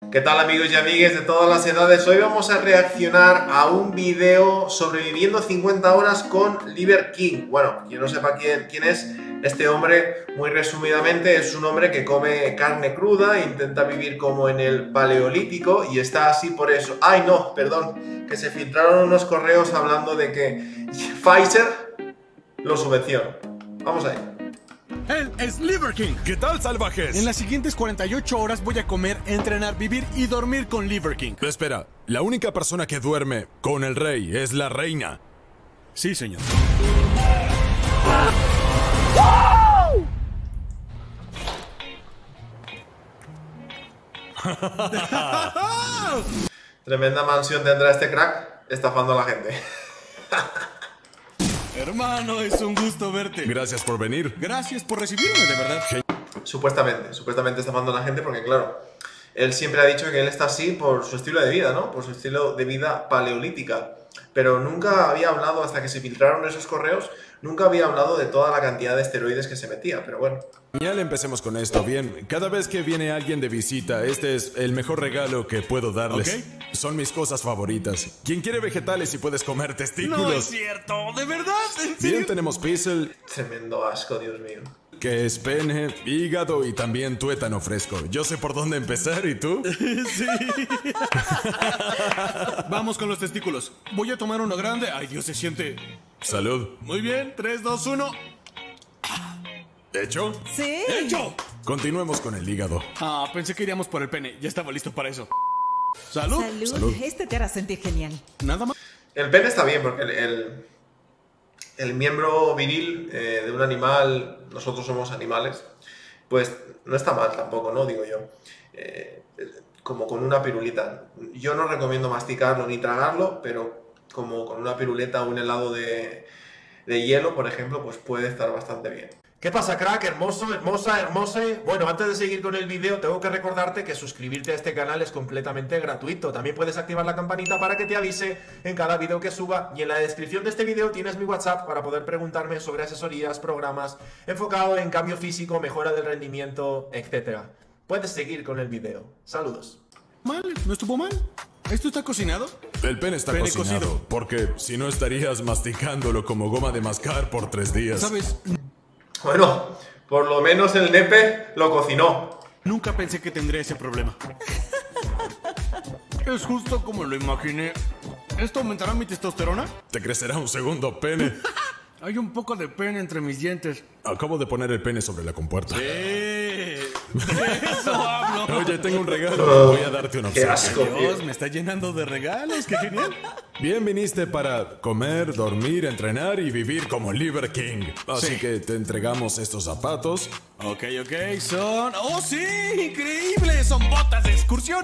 ¿Qué tal amigos y amigas de todas las edades? Hoy vamos a reaccionar a un video sobreviviendo 50 horas con Liver King. Bueno, quien no sepa quién es este hombre, muy resumidamente, es un hombre que come carne cruda, intenta vivir como en el paleolítico y está así por eso. ¡Ay no! Perdón, que se filtraron unos correos hablando de que Pfizer lo subvenciona. Vamos ahí. Él es Liver King. ¿Qué tal, salvajes? En las siguientes 48 horas voy a comer, entrenar, vivir y dormir con Liver King. Espera, la única persona que duerme con el rey es la reina. Sí, señor. Tremenda mansión tendrá este crack estafando a la gente. Hermano, es un gusto verte. Gracias por venir. Gracias por recibirme, de verdad. Supuestamente estafando a la gente porque, claro, él siempre ha dicho que él está así por su estilo de vida, ¿no? Por su estilo de vida paleolítica. Pero nunca había hablado, hasta que se filtraron esos correos, nunca había hablado de toda la cantidad de esteroides que se metía, pero bueno. Genial, empecemos con esto. Bien, cada vez que viene alguien de visita, este es el mejor regalo que puedo darles. Ok. Son mis cosas favoritas. ¿Quién quiere vegetales y puedes comer testículos? No es cierto, ¿de verdad? ¿En serio? Bien, tenemos pizzle, Tremendo asco, Dios mío. que es pene, hígado y también tuétano fresco. Yo sé por dónde empezar, ¿y tú? Sí. Vamos con los testículos. Voy a tomar uno grande. Ay, Dios, se siente. Salud. Muy bien, 3, 2, 1. ¿Hecho? Sí. ¡Hecho! Continuemos con el hígado. Ah, pensé que iríamos por el pene. Ya estaba listo para eso. ¡Salud! Salud. Salud. Este te hará sentir genial. Nada más. El pene está bien porque el miembro viril de un animal, nosotros somos animales, pues no está mal tampoco, ¿no? Digo yo. Como con una pirulita. Yo no recomiendo masticarlo ni tragarlo, pero como con una piruleta o un helado de hielo, por ejemplo, pues puede estar bastante bien. ¿Qué pasa, crack? Hermoso, hermosa, hermose. Bueno, antes de seguir con el vídeo, tengo que recordarte que suscribirte a este canal es completamente gratuito. También puedes activar la campanita para que te avise en cada vídeo que suba. Y en la descripción de este vídeo tienes mi WhatsApp para poder preguntarme sobre asesorías, programas enfocado en cambio físico, mejora del rendimiento, etc. Puedes seguir con el vídeo. Saludos. Mal, no estuvo mal. ¿Esto está cocinado? El pene está Pene cocinado, cocido. porque si no estarías masticándolo como goma de mascar por 3 días. ¿Sabes? Bueno, por lo menos el nepe lo cocinó. Nunca pensé que tendría ese problema. Es justo como lo imaginé. ¿Esto aumentará mi testosterona? Te crecerá un segundo pene. Hay un poco de pene entre mis dientes. Acabo de poner el pene sobre la compuerta. De eso hablo. Oye, tengo un regalo. Voy a darte una Qué opción. asco, tío. Dios, me está llenando de regalos. ¡Qué genial! Bien, viniste para comer, dormir, entrenar y vivir como Liver King. Así Sí. que te entregamos estos zapatos. Ok, son... ¡Oh, sí! ¡Increíble! Son botas de excursión.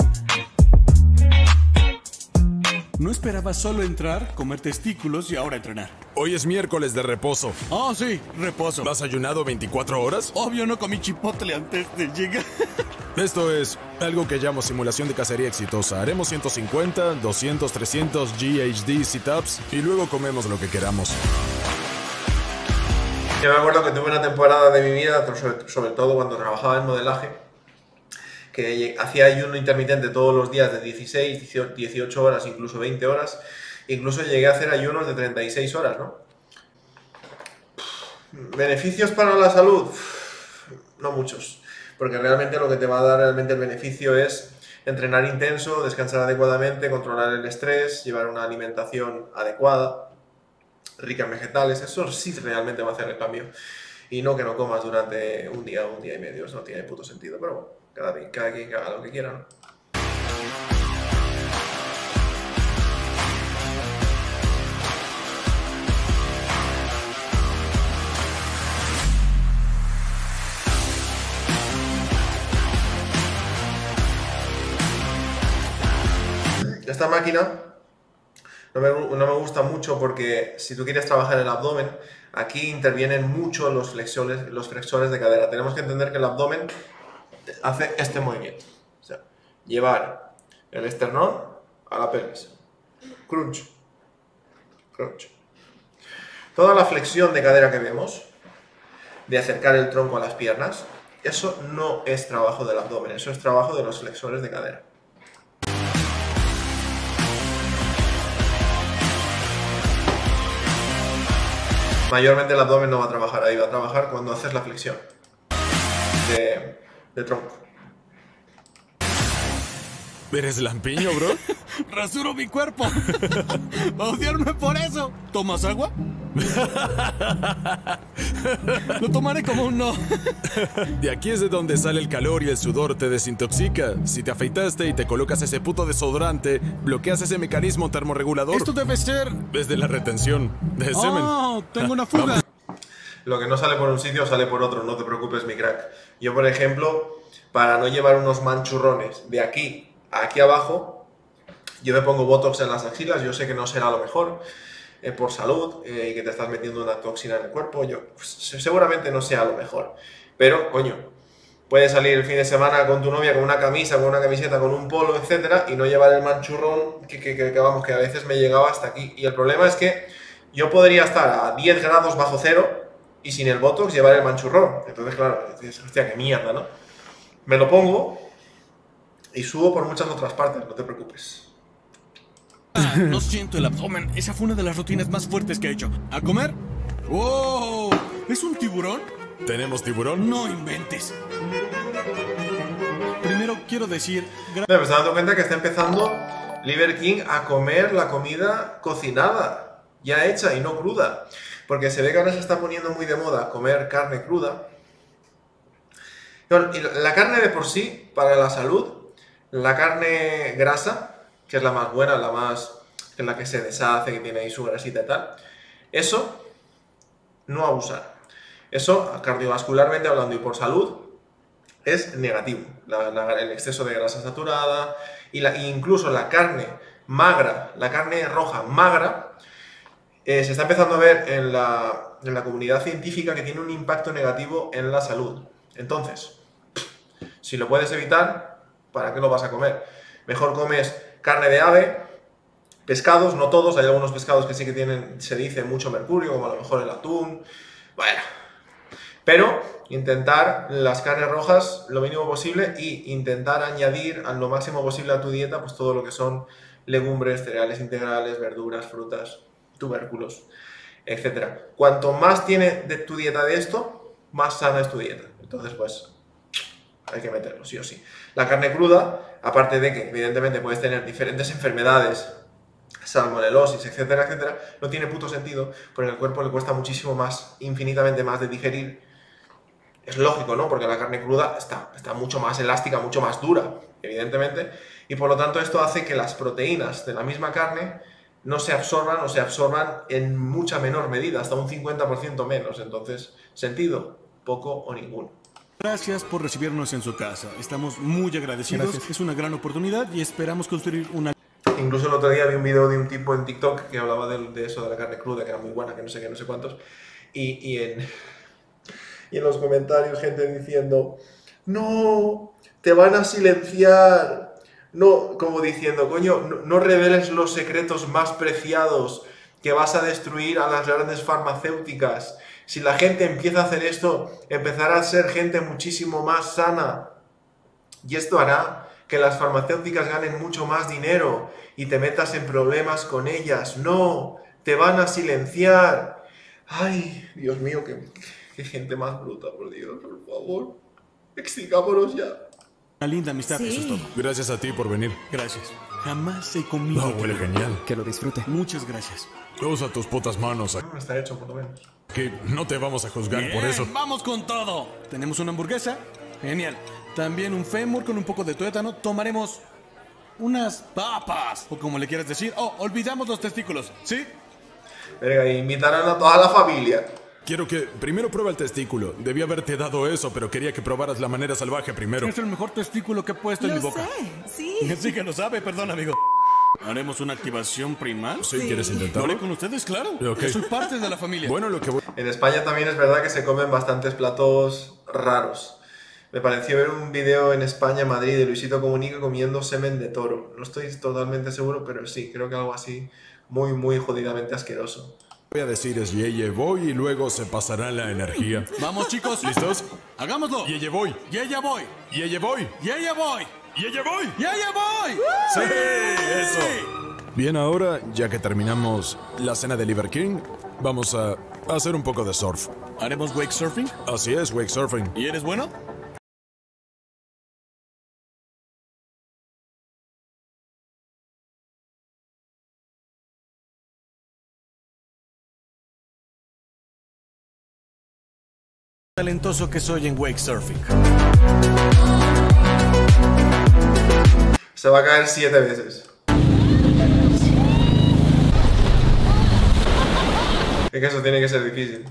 No esperaba solo entrar, comer testículos y ahora entrenar. Hoy es miércoles de reposo. Oh, sí, reposo. ¿Has ayunado 24 horas? Obvio no comí chipotle antes de llegar. Esto es algo que llamo simulación de cacería exitosa. Haremos 150, 200, 300 GHD sit-ups y luego comemos lo que queramos. Yo me acuerdo que tuve una temporada de mi vida, sobre todo cuando trabajaba en modelaje, que hacía ayuno intermitente todos los días de 16, 18 horas, incluso 20 horas. Incluso llegué a hacer ayunos de 36 horas, ¿no? ¿Beneficios para la salud? No muchos. Porque realmente lo que te va a dar realmente el beneficio es entrenar intenso, descansar adecuadamente, controlar el estrés, llevar una alimentación adecuada, rica en vegetales. Eso sí realmente va a hacer el cambio. Y no que no comas durante un día y medio. Eso no tiene puto sentido. Pero bueno, cada quien que haga lo que quiera, ¿no? Esta máquina no me gusta mucho porque si tú quieres trabajar el abdomen, aquí intervienen mucho los flexores de cadera. Tenemos que entender que el abdomen hace este movimiento. O sea, llevar el esternón a la pelvis. Crunch. Crunch. Toda la flexión de cadera que vemos, de acercar el tronco a las piernas, eso no es trabajo del abdomen, eso es trabajo de los flexores de cadera. mayormente el abdomen no va a trabajar ahí, va a trabajar cuando haces la flexión de tronco. ¿Eres lampiño, bro? Rasuro mi cuerpo. Va a odiarme por eso. ¿Tomas agua? Lo tomaré como un no. De aquí es de donde sale el calor y el sudor te desintoxica. Si te afeitaste y te colocas ese puto desodorante, bloqueas ese mecanismo termorregulador. Esto debe ser... Es de la retención de semen. Oh, tengo una fuga. Lo que no sale por un sitio sale por otro, no te preocupes, mi crack. Yo, por ejemplo, para no llevar unos manchurrones de aquí a aquí abajo, yo me pongo Botox en las axilas. Yo sé que no será lo mejor por salud y que te estás metiendo una toxina en el cuerpo. Seguramente no sea lo mejor. Pero, coño, puedes salir el fin de semana con tu novia con una camisa, con una camiseta, con un polo, etcétera, y no llevar el manchurrón que a veces me llegaba hasta aquí. Y el problema es que yo podría estar a 10 grados bajo cero y sin el Botox llevar el manchurrón. Entonces, claro, dices, hostia, qué mierda, ¿no? Me lo pongo y subo por muchas otras partes, no te preocupes. No siento el abdomen. Esa fue una de las rutinas más fuertes que he hecho. ¿A comer? ¡Wow! ¿Es un tiburón? ¿Tenemos tiburón? No inventes. Primero quiero decir... Me estoy dando cuenta que está empezando Liver King a comer la comida cocinada, ya hecha y no cruda. Porque se ve que ahora se está poniendo muy de moda comer carne cruda. Y la carne de por sí, para la salud, la carne grasa, que es la más buena, que es la que se deshace, que tiene ahí su grasita y tal, eso no abusar. Eso, cardiovascularmente hablando y por salud, es negativo. El exceso de grasa saturada incluso la carne magra, la carne roja magra, se está empezando a ver en la comunidad científica que tiene un impacto negativo en la salud. Entonces, si lo puedes evitar, ¿para qué lo vas a comer? Mejor comes carne de ave, pescados, no todos, hay algunos pescados que sí que tienen, se dice, mucho mercurio, como a lo mejor el atún, bueno. Pero intentar las carnes rojas lo mínimo posible y intentar añadir a lo máximo posible a tu dieta pues todo lo que son legumbres, cereales integrales, verduras, frutas, tubérculos, etc. Cuanto más tiene de tu dieta de esto, más sana es tu dieta. Entonces, pues, hay que meterlo, sí o sí. La carne cruda, aparte de que evidentemente puedes tener diferentes enfermedades, salmonelosis, etcétera, etcétera, no tiene puto sentido, porque al cuerpo le cuesta muchísimo más, infinitamente más de digerir. Es lógico, ¿no? Porque la carne cruda está mucho más elástica, mucho más dura, evidentemente, y por lo tanto esto hace que las proteínas de la misma carne no se absorban o se absorban en mucha menor medida, hasta un 50% menos. Entonces, sentido, poco o ninguno. Gracias por recibirnos en su casa. Estamos muy agradecidos. Gracias. Es una gran oportunidad y esperamos construir una... Incluso el otro día vi un video de un tipo en TikTok que hablaba de eso, de la carne cruda, que era muy buena, que no sé qué, no sé cuántos, y en los comentarios gente diciendo, no, te van a silenciar. No, como diciendo, coño, no reveles los secretos más preciados, que vas a destruir a las grandes farmacéuticas. Si la gente empieza a hacer esto, empezará a ser gente muchísimo más sana. Y esto hará que las farmacéuticas ganen mucho más dinero y te metas en problemas con ellas. No, te van a silenciar. Ay, Dios mío, qué gente más bruta, por Dios, por favor. Extingámonos ya. Una linda amistad, Sí. eso es todo. Gracias a ti por venir. Gracias. Jamás he comido... No, huele genial. Que lo disfrute. Muchas gracias. Usa tus putas manos. Está hecho, por lo menos. Aquí no te vamos a juzgar por Bien, eso. ¡vamos con todo! Tenemos una hamburguesa. Genial. También un fémur con un poco de tuétano. Tomaremos unas papas, o como le quieras decir. Oh, olvidamos los testículos, ¿sí? Venga, invitarán a toda la familia. Quiero que primero prueba el testículo. Debí haberte dado eso, pero quería que probaras la manera salvaje primero. Es el mejor testículo que he puesto en mi Lo boca. sé, sí. Sí que lo sabe, perdón, amigo. ¿Haremos una activación primal? ¿Sí? ¿Quieres ¿Lo intentarlo? haré con ustedes? Claro. Ok. Yo soy parte de la familia. Bueno, lo que voy... En España también es verdad que se comen bastantes platos raros. Me pareció ver un video en España, en Madrid, de Luisito Comunica comiendo semen de toro. No estoy totalmente seguro, pero sí, creo que algo así muy, muy jodidamente asqueroso. voy a decir es Yeye voy y luego se pasará la energía. Vamos, chicos. ¿Listos? Hagámoslo. Yeye voy. Ya voy. Yeye voy. Ya voy. Yeye voy. Ya voy. ¡Sí! ¡Eso! Bien, ahora, ya que terminamos la cena de Liver King, vamos a hacer un poco de surf. ¿Haremos wake surfing? Así es, wake surfing. ¿Y eres bueno? Talentoso que soy en wake surfing. Se va a caer 7 veces. Es que eso tiene que ser difícil.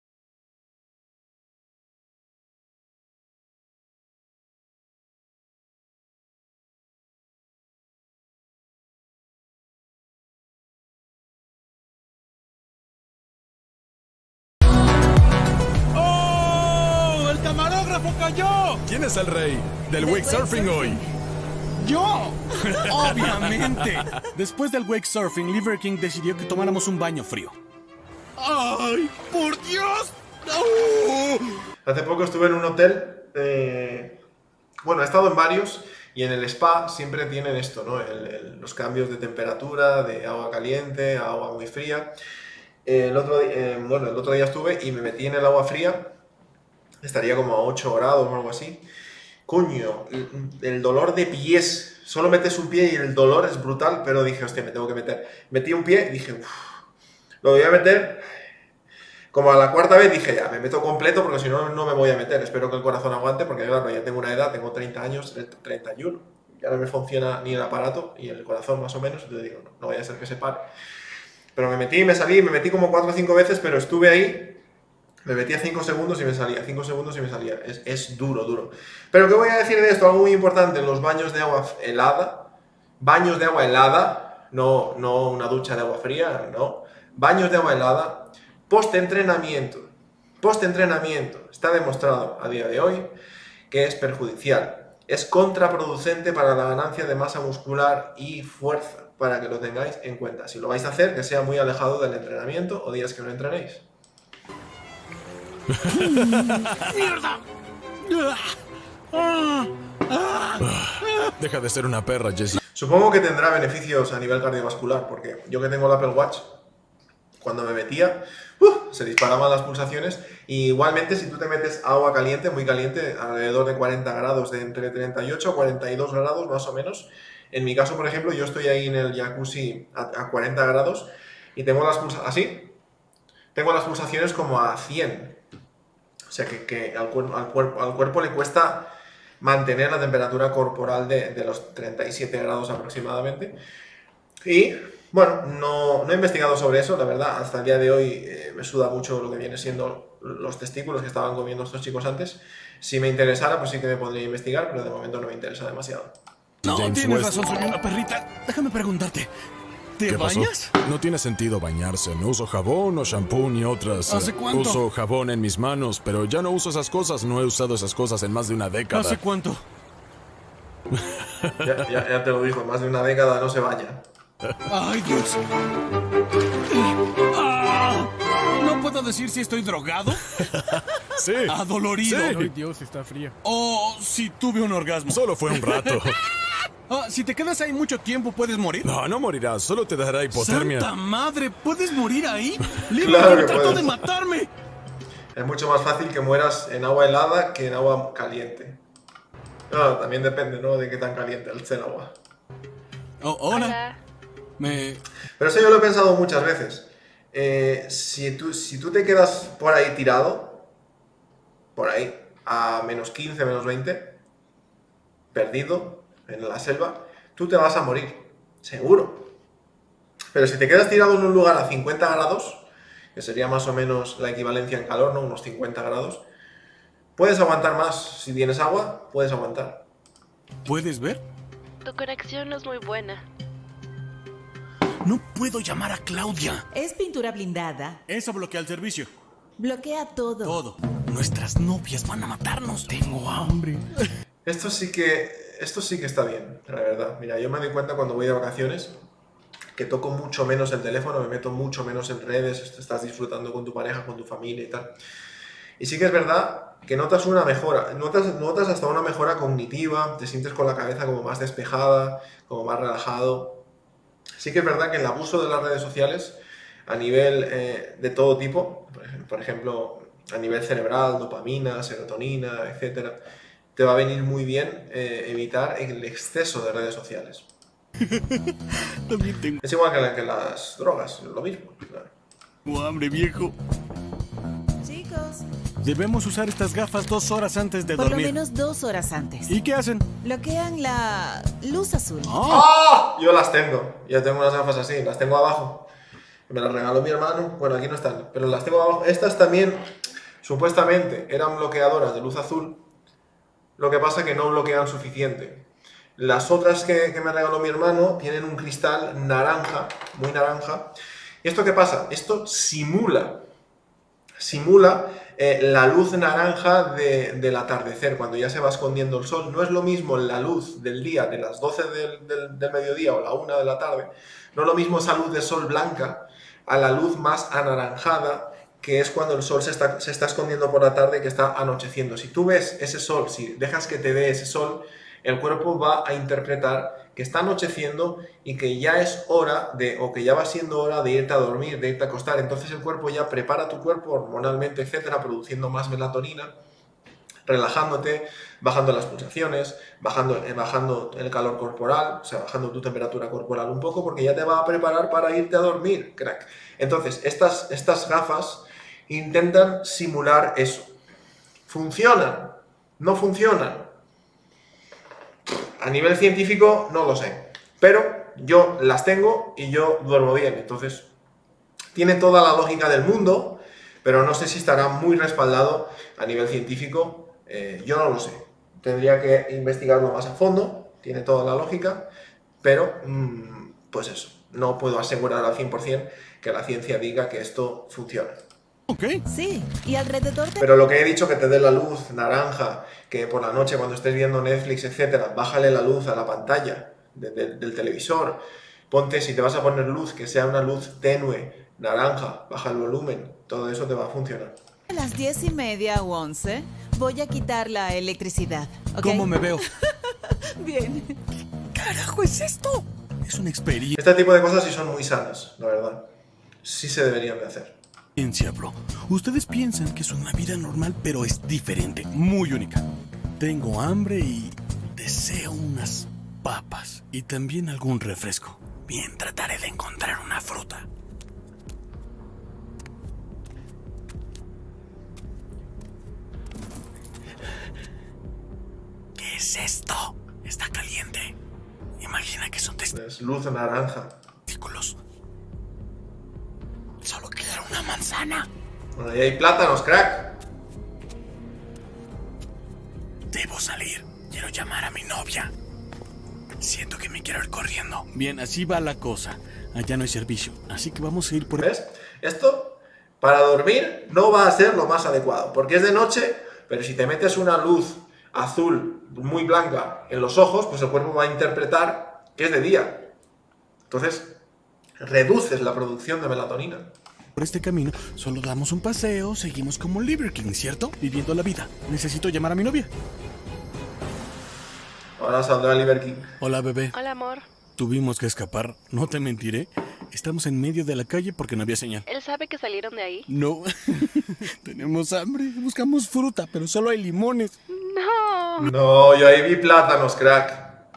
¡Oh! ¡El camarógrafo cayó! ¿Quién es el rey del wake surfing hoy? ¡Yo! ¡Obviamente! Después del wake surfing, Liver King decidió que tomáramos un baño frío. ¡Ay, por Dios! ¡Oh! Hace poco estuve en un hotel, bueno, he estado en varios y en el spa siempre tienen esto, ¿no? Los cambios de temperatura, de agua caliente a agua muy fría. El otro día estuve y me metí en el agua fría, estaría como a 8 grados o algo así. Coño, el dolor de pies, solo metes un pie y el dolor es brutal, pero dije, hostia, me tengo que meter. Metí un pie y dije, uff, lo voy a meter. Como a la cuarta vez dije, ya, me meto completo porque si no, no me voy a meter. Espero que el corazón aguante porque, claro, ya tengo una edad, tengo 30 años, 31. Ya no me funciona ni el aparato y el corazón más o menos. Entonces digo, no vaya a ser que se pare. Pero me metí, me salí, me metí como 4 o 5 veces, pero estuve ahí. Me metía 5 segundos y me salía, 5 segundos y me salía. Es duro, duro. Pero ¿qué voy a decir de esto? Algo muy importante, los baños de agua helada. Baños de agua helada, no una ducha de agua fría, no. Baños de agua helada. Post-entrenamiento, está demostrado a día de hoy que es perjudicial, es contraproducente para la ganancia de masa muscular y fuerza, para que lo tengáis en cuenta. Si lo vais a hacer, que sea muy alejado del entrenamiento o días que no entrenéis. ¡Mierda! Deja de ser una perra, Jesse. Supongo que tendrá beneficios a nivel cardiovascular, porque yo que tengo el Apple Watch, cuando me metía, se disparaban las pulsaciones. Y igualmente, si tú te metes agua caliente, muy caliente, alrededor de 40 grados, de entre 38 a 42 grados más o menos. En mi caso, por ejemplo, yo estoy ahí en el jacuzzi a 40 grados y tengo las pulsaciones así. Tengo las pulsaciones como a 100. O sea que al cuerpo le cuesta mantener la temperatura corporal de los 37 grados aproximadamente. Y bueno, no he investigado sobre eso, la verdad. Hasta el día de hoy me suda mucho lo que viene siendo los testículos que estaban comiendo estos chicos antes. Si me interesara, pues sí que me podría investigar, pero de momento no me interesa demasiado. No, James tienes West. razón, soy una perrita. Déjame preguntarte, ¿te ¿Qué pasó? bañas? No tiene sentido bañarse. No uso jabón o shampoo ni otras. ¿Hace cuánto? Uso jabón en mis manos, pero ya no uso esas cosas. No he usado esas cosas en más de una década. ¿Hace cuánto? Ya te lo dijo, más de una década no se baña. ¡Ay, Dios! ¡Ah! No puedo decir si estoy drogado, Sí. adolorido, Sí. Ay, Dios, está fría. o si tuve un orgasmo. Solo fue un rato. Si te quedas ahí mucho tiempo, ¿puedes morir? No morirás. Solo te dará hipotermia. ¡Santa madre! ¿Puedes morir ahí? Claro que ¡Trató puedes. de matarme! Es mucho más fácil que mueras en agua helada que en agua caliente. No, también depende, ¿no? De qué tan caliente esté el agua. Oh, hola. Pero eso yo lo he pensado muchas veces. Si tú te quedas por ahí tirado, por ahí, a menos 15, menos 20, perdido en la selva, tú te vas a morir, seguro. Pero si te quedas tirado en un lugar a 50 grados, que sería más o menos la equivalencia en calor, ¿no? Unos 50 grados, puedes aguantar más. Si tienes agua, puedes aguantar. ¿Puedes ver? Tu conexión no es muy buena. No puedo llamar a Claudia. Es pintura blindada. Eso bloquea el servicio. Bloquea todo. Todo. Nuestras novias van a matarnos. Tengo hambre. Esto sí que está bien, la verdad. Mira, yo me doy cuenta cuando voy de vacaciones que toco mucho menos el teléfono, me meto mucho menos en redes, estás disfrutando con tu pareja, con tu familia y tal. Y sí que es verdad que notas una mejora, notas hasta una mejora cognitiva, te sientes con la cabeza como más despejada, como más relajado. Sí que es verdad que el abuso de las redes sociales a nivel de todo tipo, por ejemplo, a nivel cerebral, dopamina, serotonina, etc., te va a venir muy bien evitar el exceso de redes sociales. También tengo Es igual que las drogas, lo mismo. Claro. hambre, viejo. Chicos, Debemos usar estas gafas 2 horas antes de por lo dormir. menos 2 horas antes. ¿Y qué hacen? Bloquean la luz azul. ¡Oh! ¡Ah! Yo las tengo. Yo tengo unas gafas así, las tengo abajo. Me las regaló mi hermano. Bueno, aquí no están, pero las tengo abajo. Estas también, supuestamente, eran bloqueadoras de luz azul. Lo que pasa es que no bloquean suficiente. Las otras que me regaló mi hermano tienen un cristal naranja, muy naranja. ¿Y esto qué pasa? Esto simula la luz naranja del atardecer, cuando ya se va escondiendo el sol. No es lo mismo la luz del día de las 12 del mediodía o la 1 de la tarde, no es lo mismo esa luz de sol blanca a la luz más anaranjada, que es cuando el sol se está escondiendo por la tarde y que está anocheciendo. Si tú ves ese sol, si dejas que te dé ese sol, el cuerpo va a interpretar que está anocheciendo y que ya es hora o que ya va siendo hora de irte a dormir, de irte a acostar. Entonces el cuerpo ya prepara tu cuerpo hormonalmente, etcétera, produciendo más melatonina, relajándote, bajando las pulsaciones, bajando el calor corporal, o sea, bajando tu temperatura corporal un poco, porque ya te va a preparar para irte a dormir, crack. Entonces, estas gafas intentan simular eso. ¿Funcionan? ¿No funcionan? A nivel científico no lo sé, pero yo las tengo y yo duermo bien, entonces tiene toda la lógica del mundo, pero no sé si estará muy respaldado a nivel científico, yo no lo sé, tendría que investigarlo más a fondo, tiene toda la lógica, pero pues eso, no puedo asegurar al 100% que la ciencia diga que esto funciona. Ok. Sí, y alrededor de... Pero lo que he dicho, que te dé la luz naranja, que por la noche cuando estés viendo Netflix, etcétera, bájale la luz a la pantalla del televisor. Ponte, si te vas a poner luz, que sea una luz tenue, naranja, baja el volumen. Todo eso te va a funcionar. A las 10:30 o 11 voy a quitar la electricidad, ¿ok? ¿Cómo me veo? Bien. ¿Carajo es esto? Es una experiencia, Este tipo de cosas sí son muy sanas, la verdad. Sí se deberían de hacer. bro. Ustedes piensan que es una vida normal, pero es diferente, muy única. Tengo hambre y deseo unas papas y también algún refresco. Bien, trataré de encontrar una fruta. ¿Qué es esto? Está caliente. Imagina que son Es luz naranja. testículos. Solo quiero una manzana. Bueno, ahí hay plátanos, crack. Debo salir. Quiero llamar a mi novia. Siento que me quiero ir corriendo. Bien, así va la cosa. Allá no hay servicio, así que vamos a ir por... ¿Ves? Esto, para dormir, no va a ser lo más adecuado, porque es de noche, pero si te metes una luz azul muy blanca en los ojos, pues el cuerpo va a interpretar que es de día. Entonces, reduces la producción de melatonina. Por este camino, solo damos un paseo, seguimos como Liver King, ¿cierto? Viviendo la vida. Necesito llamar a mi novia. Ahora saldrá Liver King. Hola, bebé. Hola, amor. Tuvimos que escapar, no te mentiré. Estamos en medio de la calle porque no había señal. ¿Él sabe que salieron de ahí? No, tenemos hambre, buscamos fruta, pero solo hay limones. No. No, yo ahí vi plátanos, crack.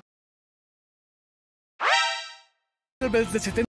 Tal vez de 70.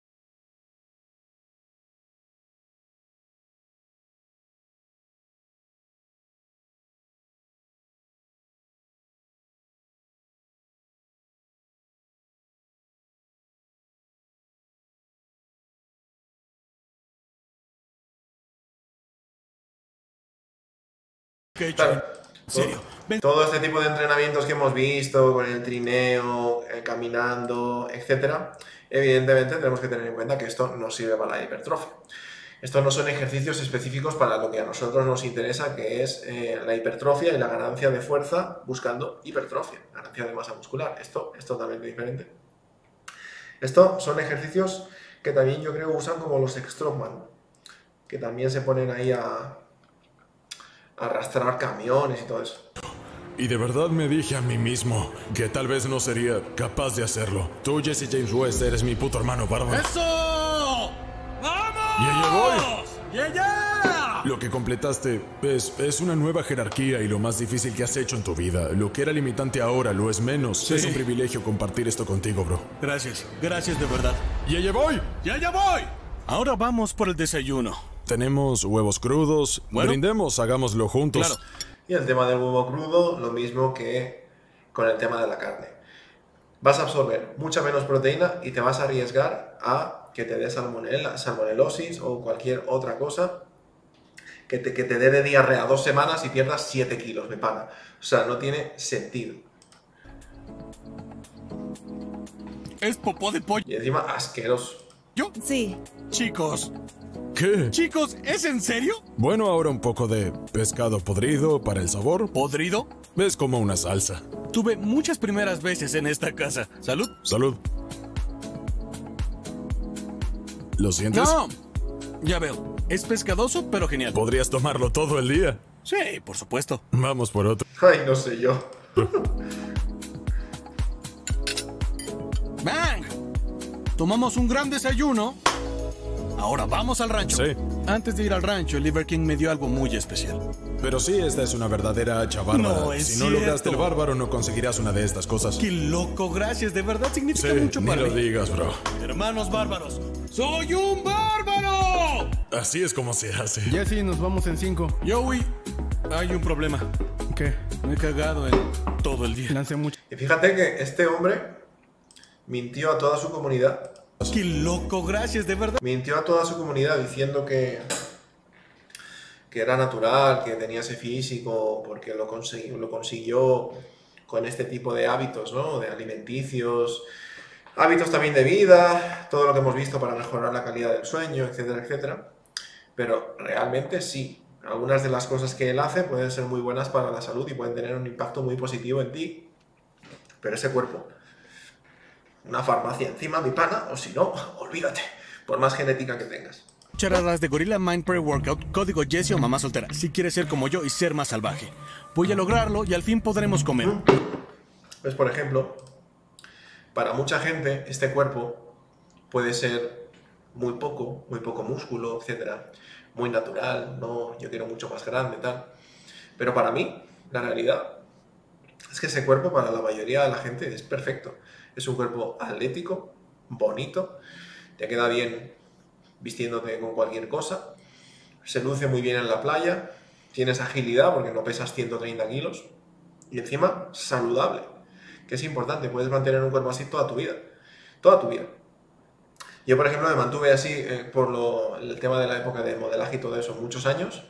¿Qué he hecho? Claro. En serio, ven. Todo este tipo de entrenamientos que hemos visto, con el trineo, caminando, etcétera, evidentemente tenemos que tener en cuenta que esto no sirve para la hipertrofia. Estos no son ejercicios específicos para lo que a nosotros nos interesa, que es la hipertrofia y la ganancia de fuerza buscando hipertrofia, ganancia de masa muscular. Esto es totalmente diferente. Estos son ejercicios que también yo creo usan como los strongman, que también se ponen ahí a arrastrar camiones y todo eso. Y de verdad me dije a mí mismo que tal vez no sería capaz de hacerlo. Tú, Jesse James West, eres mi puto hermano bárbaro. ¡Eso! ¡Vamos! ¡Ya voy! Lo que completaste es una nueva jerarquía y lo más difícil que has hecho en tu vida. Lo que era limitante ahora lo es menos. Sí. Es un privilegio compartir esto contigo, bro. Gracias de verdad. ¡Ya voy! ¡Ya voy! Ahora vamos por el desayuno. Tenemos huevos crudos. Bueno. Brindemos, hagámoslo juntos. Claro. Y el tema del huevo crudo, lo mismo que con el tema de la carne. Vas a absorber mucha menos proteína y te vas a arriesgar a que te dé salmonelosis o cualquier otra cosa que te dé de diarrea 2 semanas y pierdas 7 kilos, mi pana. O sea, no tiene sentido. Es popó de pollo. Y encima, asqueroso. Sí. Chicos, ¿Qué? ¿es en serio? Bueno, ahora un poco de pescado podrido para el sabor. ¿Podrido? Es como una salsa. Tuve muchas primeras veces en esta casa. ¿Salud? Salud. ¿Lo sientes? No. Ya veo. Es pescadoso, pero genial. Podrías tomarlo todo el día. Sí, por supuesto. Vamos por otro. Ay, no sé yo. ¡Bang! Tomamos un gran desayuno. Ahora vamos al rancho. Sí. Antes de ir al rancho, el Liver King me dio algo muy especial. Pero sí, esta es una verdadera hacha bárbara. No, es si no lograste el cierto. bárbaro, no conseguirás una de estas cosas. ¡Qué loco! Gracias, de verdad significa Sí, mucho ni para lo mí. digas, bro. Hermanos bárbaros, ¡soy un bárbaro! Así es como se hace. Jesse, nos vamos en 5. Joey, hay un problema. ¿Qué? Me he cagado en todo el día. Lancé mucho. Y fíjate que este hombre mintió a toda su comunidad. ¡Qué loco! Gracias, de verdad. Mintió a toda su comunidad diciendo que era natural, que tenía ese físico, porque lo consiguió con este tipo de hábitos, ¿no? De alimenticios, hábitos también de vida, todo lo que hemos visto para mejorar la calidad del sueño, etcétera, etcétera. Pero realmente sí, algunas de las cosas que él hace pueden ser muy buenas para la salud y pueden tener un impacto muy positivo en ti. Pero ese cuerpo, una farmacia encima, mi pana, o si no, olvídate, por más genética que tengas. Charadas de Gorilla Mind Pre-Workout, código Jesse o mamá soltera. Si quieres ser como yo y ser más salvaje. Voy a lograrlo y al fin podremos comer. Pues, por ejemplo, para mucha gente este cuerpo puede ser muy poco músculo, etcétera, muy natural, no, yo quiero mucho más grande, tal. Pero para mí, la realidad es que ese cuerpo para la mayoría de la gente es perfecto. Es un cuerpo atlético, bonito, te queda bien vistiéndote con cualquier cosa, se luce muy bien en la playa, tienes agilidad porque no pesas 130 kilos y encima saludable, que es importante, puedes mantener un cuerpo así toda tu vida, toda tu vida. Yo, por ejemplo, me mantuve así por el tema de la época de modelaje y todo eso, muchos años,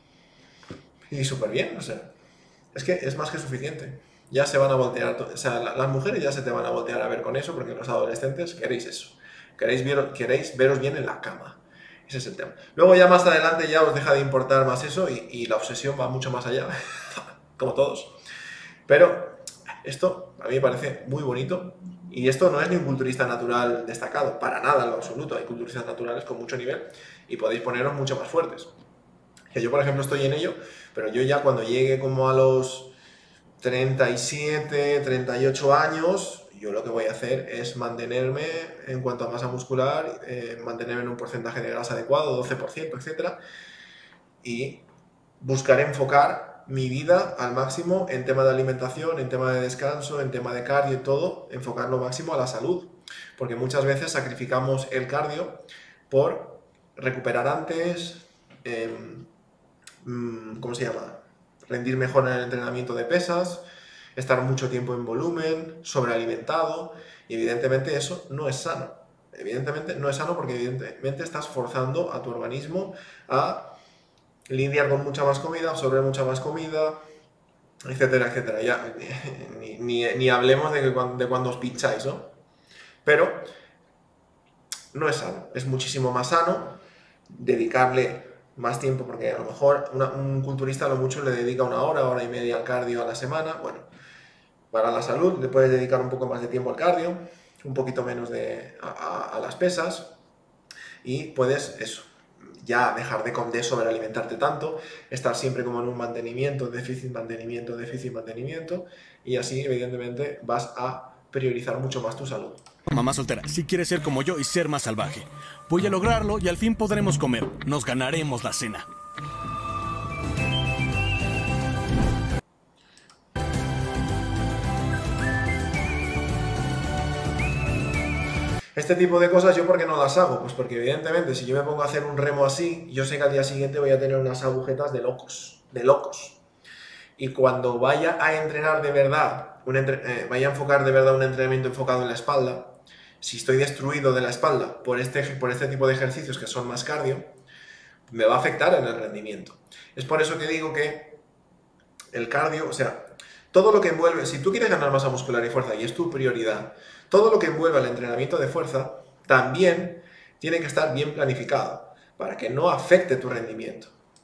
y súper bien, o sea, es que es más que suficiente. Ya se van a voltear, o sea, las mujeres ya se te van a voltear a ver con eso, porque los adolescentes queréis eso, queréis veros bien en la cama. Ese es el tema. Luego ya más adelante ya os deja de importar más eso y la obsesión va mucho más allá, como todos. Pero esto a mí me parece muy bonito y esto no es ni un culturista natural destacado, para nada en lo absoluto. Hay culturistas naturales con mucho nivel y podéis poneros mucho más fuertes. Que yo, por ejemplo, estoy en ello, pero yo ya cuando llegue como a los 37, 38 años, yo lo que voy a hacer es mantenerme en cuanto a masa muscular, mantenerme en un porcentaje de grasa adecuado, 12%, etc. Y buscar enfocar mi vida al máximo en tema de alimentación, en tema de descanso, en tema de cardio y todo, enfocar lo máximo a la salud. Porque muchas veces sacrificamos el cardio por recuperar antes, ¿cómo se llama? Rendir mejor en el entrenamiento de pesas, estar mucho tiempo en volumen, sobrealimentado, y evidentemente eso no es sano. Evidentemente no es sano porque evidentemente estás forzando a tu organismo a lidiar con mucha más comida, absorber mucha más comida, etcétera, etcétera. Ya, ni hablemos de cuando os pincháis, ¿no? Pero no es sano, es muchísimo más sano dedicarle más tiempo, porque a lo mejor un culturista a lo mucho le dedica 1 hora, hora y media al cardio a la semana. Bueno, para la salud le puedes dedicar un poco más de tiempo al cardio, un poquito menos a las pesas, y puedes eso, ya dejar de sobrealimentarte tanto, estar siempre como en un mantenimiento, déficit, mantenimiento, y así evidentemente vas a priorizar mucho más tu salud. mamá soltera, si quieres ser como yo y ser más salvaje. Voy a lograrlo y al fin podremos comer. Nos ganaremos la cena. Este tipo de cosas, ¿yo por qué no las hago? Pues porque evidentemente si yo me pongo a hacer un remo así, yo sé que al día siguiente voy a tener unas agujetas de locos, de locos. Y cuando vaya a entrenar de verdad, vaya a enfocar de verdad un entrenamiento enfocado en la espalda, si estoy destruido de la espalda por este tipo de ejercicios que son más cardio, me va a afectar en el rendimiento. Es por eso que digo que el cardio, o sea, todo lo que envuelve, si tú quieres ganar masa muscular y fuerza y es tu prioridad, todo lo que envuelve el entrenamiento de fuerza también tiene que estar bien planificado para que no afecte tu rendimiento.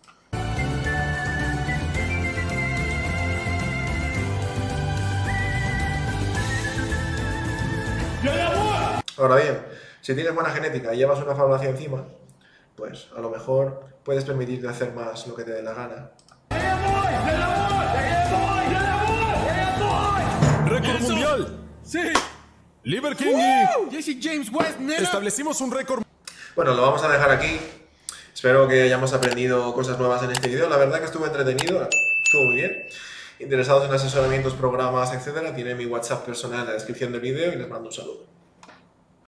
Ahora bien, si tienes buena genética y llevas una farmacia encima, pues a lo mejor puedes permitirte hacer más lo que te dé la gana. ¡Récord mundial! ¡Sí! ¡Liver King! ¡Jesse James West, nena! Establecimos un récord. Bueno, lo vamos a dejar aquí. Espero que hayamos aprendido cosas nuevas en este vídeo. La verdad que estuvo entretenido, estuvo muy bien. Interesados en asesoramientos, programas, etcétera, tienen mi WhatsApp personal en la descripción del vídeo y les mando un saludo.